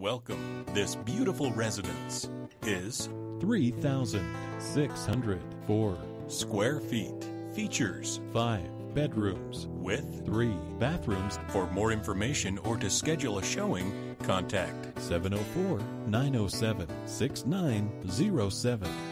Welcome. This beautiful residence is 3,604 square feet. Features 5 bedrooms with 3 bathrooms. For more information or to schedule a showing, contact 704-907-6907.